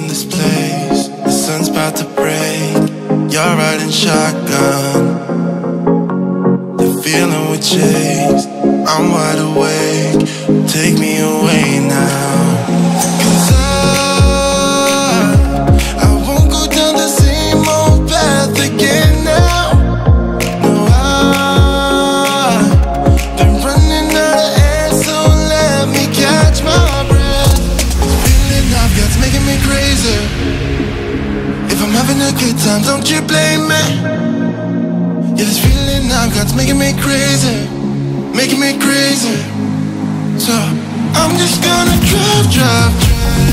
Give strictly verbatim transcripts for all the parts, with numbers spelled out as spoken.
this place. The sun's about to break. You're riding shotgun. The feeling we chase. I'm wide awake. Take me away now. 'Cause I, I won't go down the same old path again now. No, I've been running out of air, so let me catch my breath. The feeling I've got's making me crazy. If I'm having a good time, don't you blame me. Yeah, this feeling I've got's making me crazy, making me crazy. So I'm just gonna drive, drive, drive.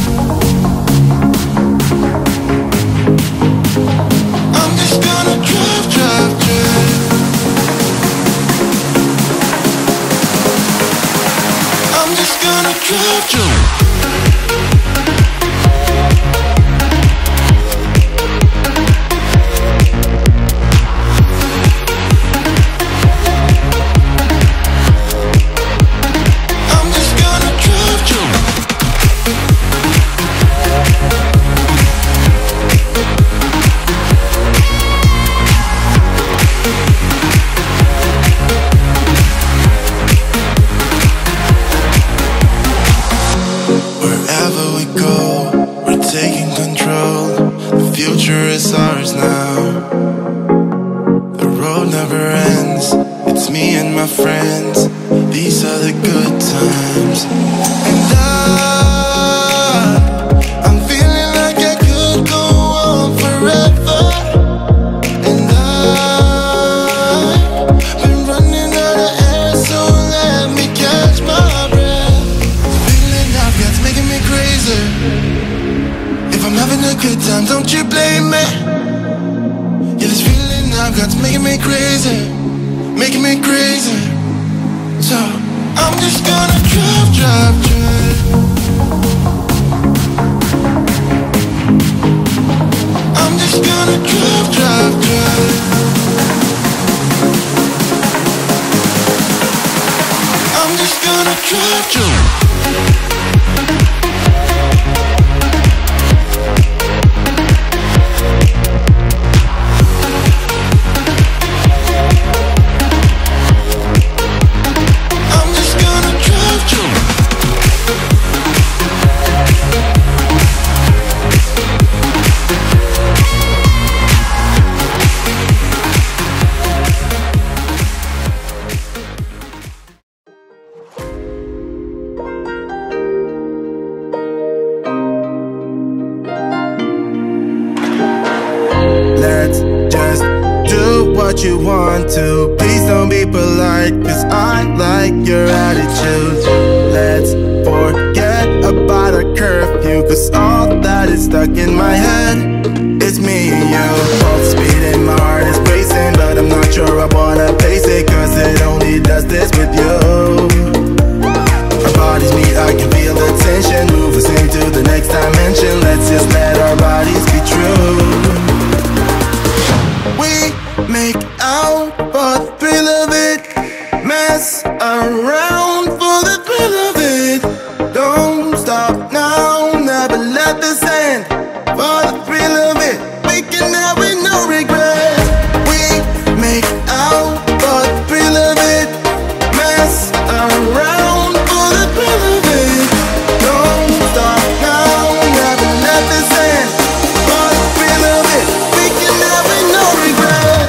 I'm just gonna drive, drive, drive. I'm just gonna drive, drive. It's ours now. The road never ends. It's me and my friends. These are the good times. And I, I'm feeling like I could go on forever. And I've been running out of air, so let me catch my breath. The feeling I've got's making me crazy. If I'm having a good time, don't you blame me. Yeah, this feeling I've got's making me crazy, making me crazy. So I'm just gonna drive, drive, drive. I'm just gonna drive, drive, drive. I'm just gonna drive, drive. You want to, please don't be polite, 'cause I like your attitude. Let's forget about a curfew, 'cause all that is stuck in my head. It's me and you, both speeding, my heart is racing, but I'm not sure I wanna face it, 'cause it only does this with you. Our bodies meet, I can feel the tension, move us into the next dimension. Let's just let our bodies be true. We make out for the thrill of it, mess around for the thrill of it. Don't stop now, never let this end. For the thrill of it, we can have it, no regret. We make out for the thrill of it, mess around for the thrill of it. Don't stop now, never let this end. For the thrill of it, we can have it, no regret.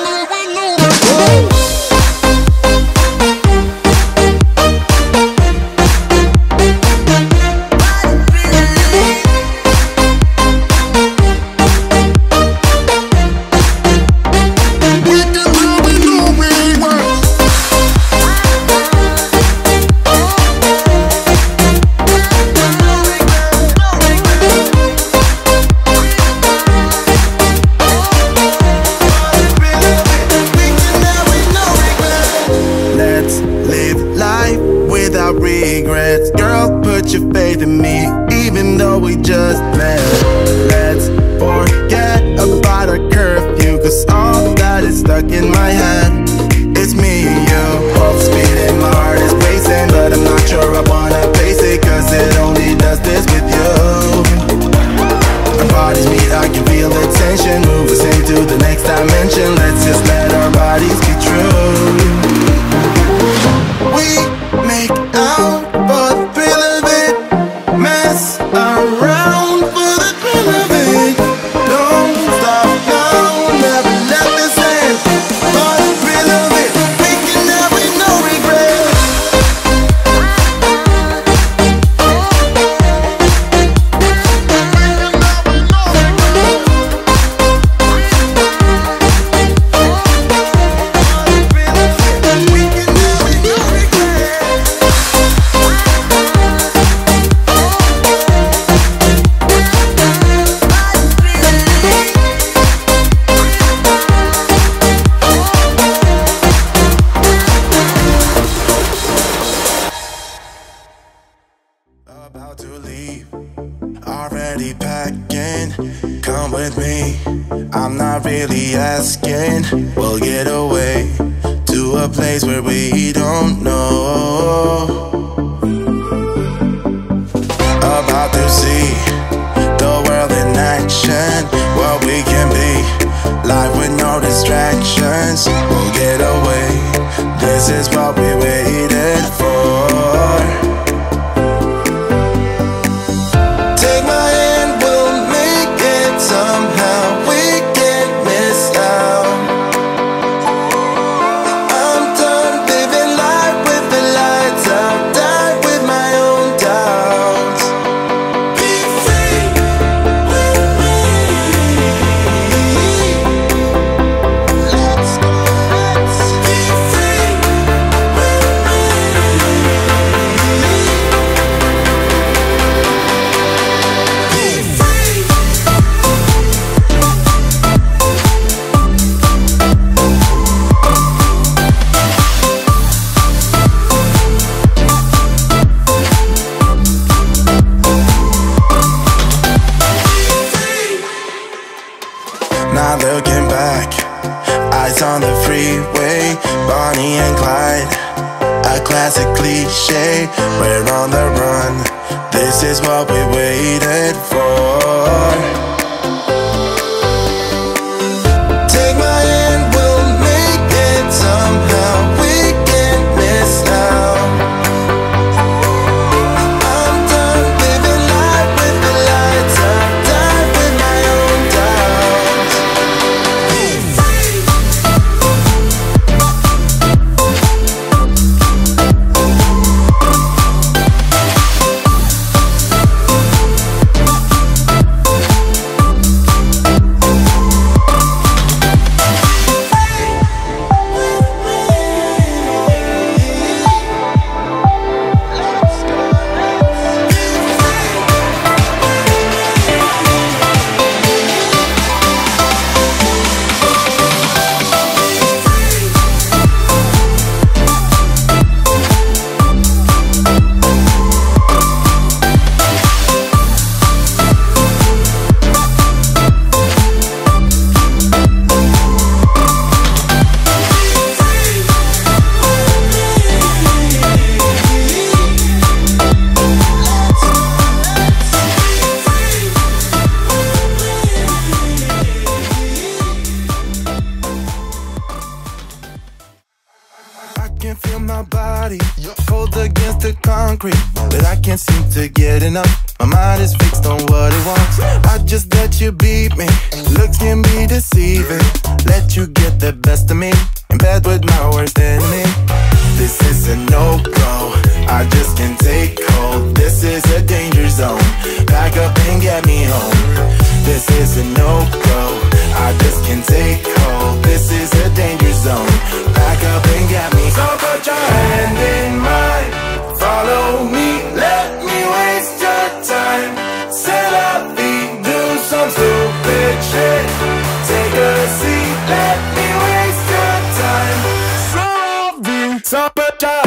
Regrets, girl, put your faith in me, even though we just met. Let's forget about a curfew, 'cause all that is stuck in my head. It's me and you, both speeding, my heart is racing, but I'm not sure I wanna face it, 'cause it only does this with you. with me. I'm not really asking. We'll get away to a place where we don't know. About to see the world in action, what we can be, life with no distractions. We'll get away, this is what we waited for. Take my hand, we'll make it somehow. We can't miss out. I'm done living life with the lights out. Die with my own doubts. Be free with me. Let's go, let's be free with me. Be free. Not looking back, eyes on the freeway, Bonnie and Clyde, a classic cliche. We're on the run, this is what we waited for. Take my hand, we'll make it somehow. We can't miss out. I'm done living life with the lights out. Die with my own doubts. Be free. I can feel my body cold against the concrete, but I can't seem to get enough. My mind is fixed on what it wants. I just let you beat me. Looks can be deceiving. Let you get the best of me in bed with my worst enemy. This is a no-go. I just can't take hold. This is a danger zone. Back up and get me home. This is a no-go. I just can't take hold. This is a danger zone. Back up and get me. So put your hand in mine. Follow me. Let me waste your time. C'est la vie. Do some stupid shit. Take a seat. Let me waste your time. So put your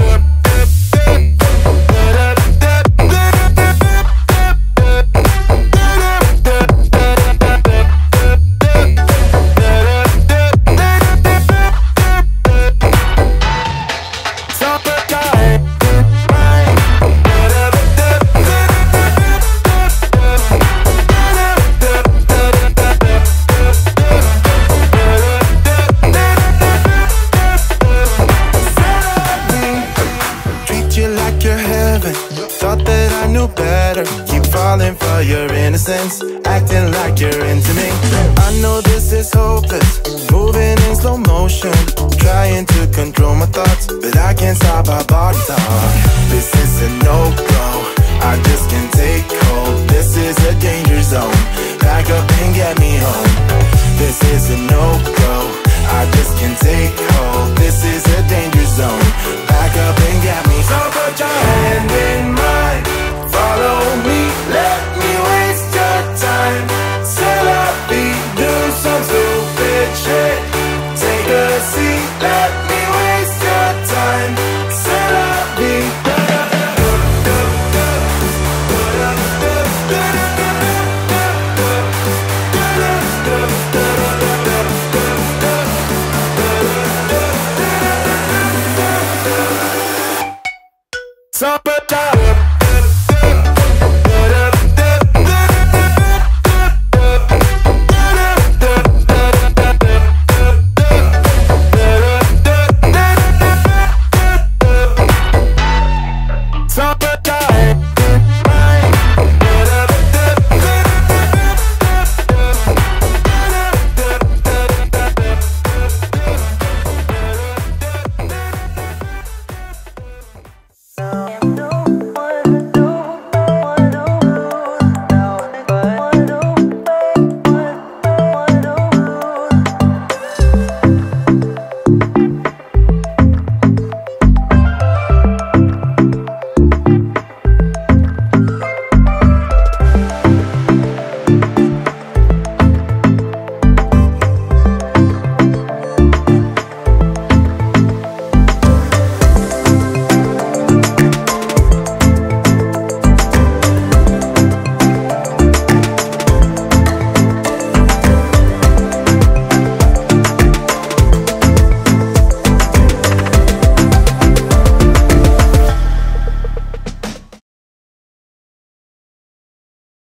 falling for your innocence, acting like you're into me. I know this is hopeless, moving in slow motion, trying to control my thoughts, but I can't stop our body talk. This is a no-go, I just can't take hold. This is a danger zone, back up and get me home. This is a no-go, I just can't take hold. This is a danger zone, back up and get me. So put your hand in mine. Follow me, let me waste your time. C'est la vie, do some stupid shit. Take a seat, let me waste your time. C'est la vie. Summertime.